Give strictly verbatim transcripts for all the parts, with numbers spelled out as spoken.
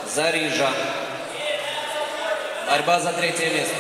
Зарижа. Борьба за третье место.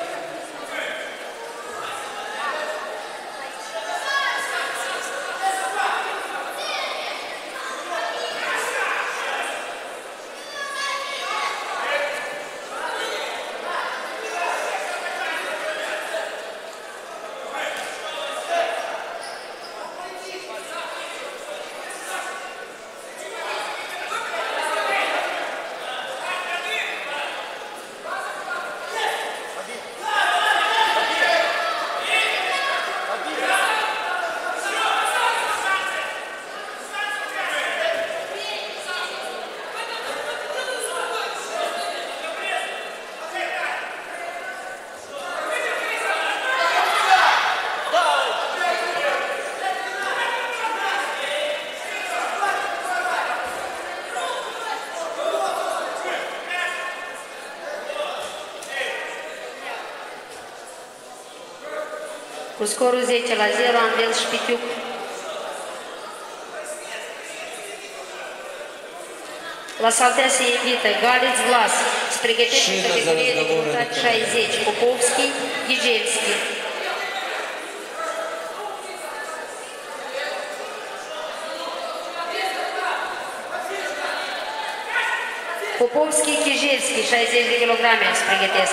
Cu scorul zece la zero, Andel Șpitiuc. La saltea se invită Galeț Vlas, se pregătește în categorie de greutate șaizeci, Popovski, Ghijelski. Popovski, Ghijelski, șaizeci de kilograme se pregătesc.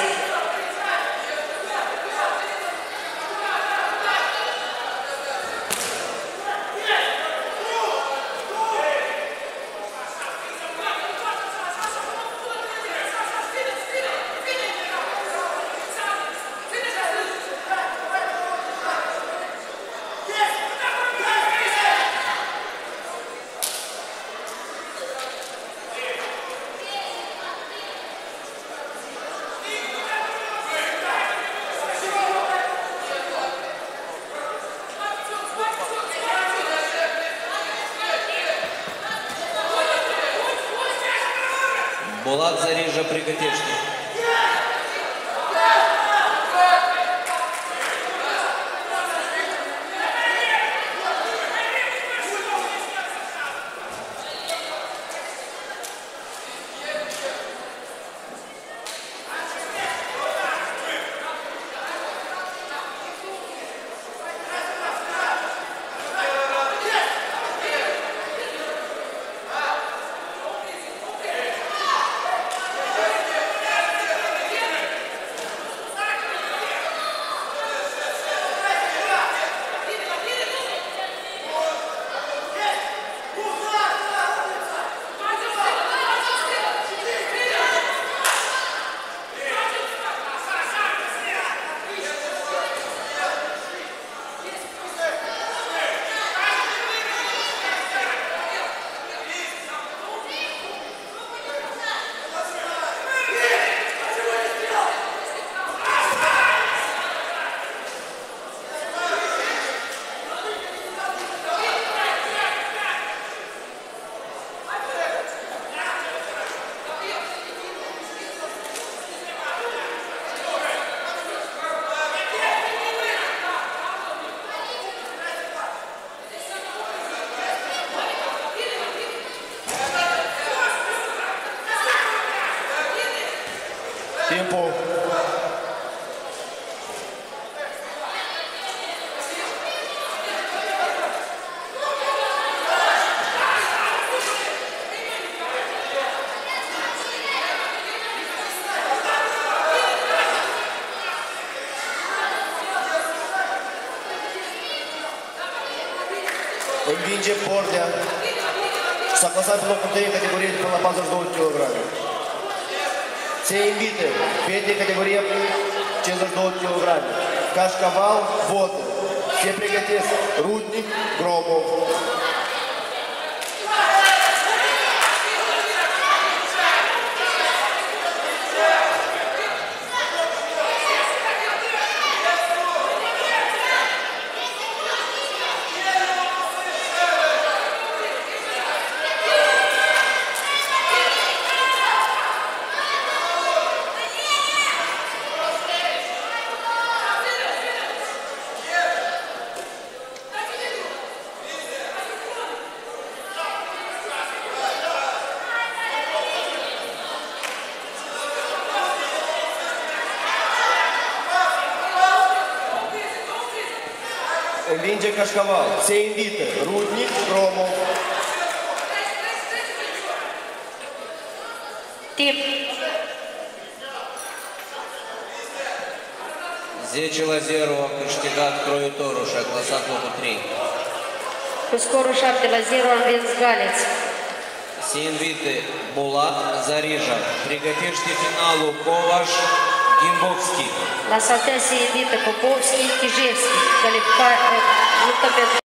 Булат Зарижа Приготечный. Tiempo. Învinge Bordea. S-a clasat pe locul trei în categorie de până la patruzeci și două kilograme. Se invită fete categoria cincizeci și două kilograme. Cașcaval, Vodă. Se pregătesc Rudnic, Gromov. învinge cașcaval. Se invită Rudnic, Gromov. Timp. zece la zero a câștigat Croitorul și a clasat locul trei. Cu scorul șapte la zero a învins Galeț. Se invite Bulat, Zarija. Pregătește finalul Covaș, Gimbovski. La saltea se invită Popovski, Chijevski. Califica... luptă pentru